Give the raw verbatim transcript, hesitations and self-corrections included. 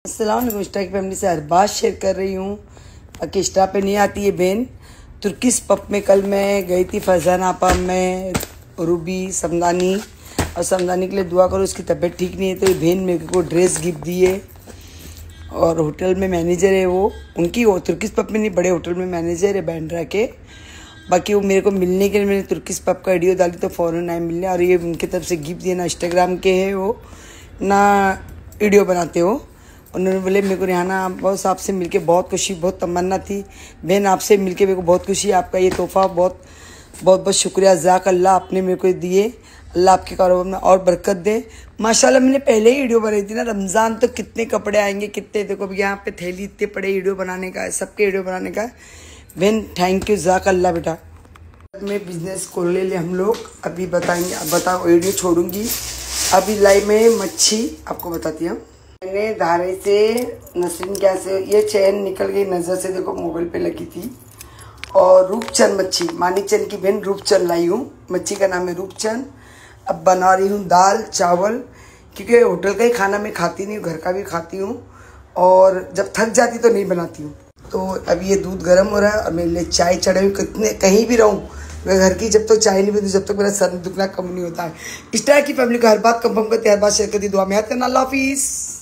अस्सलाम वालेकुम। इंस्टा की फैमिली से हर बात शेयर कर रही हूँ। बाकी इंस्टा पे नहीं आती है बहन। तुर्किश पब में कल मैं गई थी, फरजान आपा में रूबी समदानी, और समदानी के लिए दुआ करो, उसकी तबीयत ठीक नहीं है। तो ये बहन मेरे को ड्रेस गिफ्ट दी है, और होटल में मैनेजर है वो, उनकी वो तुर्किश पब में नहीं, बड़े होटल में मैनेजर है बैंड्रा के। बाकी वो मेरे को मिलने के लिए मैंने तुर्किश पब का वीडियो डाली तो फ़ौरन आए मिलने, और ये उनकी तरफ से गिफ्ट दिए। ना इंस्टाग्राम के है वो, ना वीडियो बनाते हो। उन्होंने बोले मेरे को रिहाना बस आपसे मिलके बहुत खुशी, बहुत तमन्ना थी बहन, आपसे मिलके मेरे को बहुत खुशी। आपका ये तोहफा बहुत बहुत बहुत शुक्रिया, ज़ाक अल्लाह आपने मेरे को दिए। अल्लाह आपके कारोबार में और बरकत दे। माशाल्लाह मैंने पहले ही वीडियो बनाई थी ना, रमज़ान तो कितने कपड़े आएंगे, कितने देखो अब यहाँ पे थैली इतने पड़े वीडियो बनाने का है, सबके वीडियो बनाने का है। बहन थैंक यू, ज़ाक अल्लाह बेटा। में बिजनेस खोल ले ले हम लोग, अभी बताएंगे, अब बताओ वीडियो छोड़ूंगी। अभी लाइव में मच्छी आपको बताती हूँ। मैंने धारे से नसरीन क्या से ये चैन निकल गई नज़र से, देखो मोबाइल पे लगी थी। और रूपचंद मच्छी, मानिकचंद की बहन रूपचंद लाई हूँ, मच्छी का नाम है रूपचंद। अब बना रही हूँ दाल चावल, क्योंकि होटल का ही खाना मैं खाती नहीं हूँ, घर का भी खाती हूँ, और जब थक जाती तो नहीं बनाती हूँ। तो अभी ये दूध गर्म हो रहा है और मेरे लिए चाय चढ़े हुई, कितने कहीं भी रहूँ मैं घर की, जब तक तो चाय नहीं पीती जब तक तो मेरा सर दुखना कम नहीं होता है। इस तरह की फैमिली को हर बात कंफर्म करती है, हर बात शेयर करती, दुआ में याद करना। अल्लाह हाफिज़।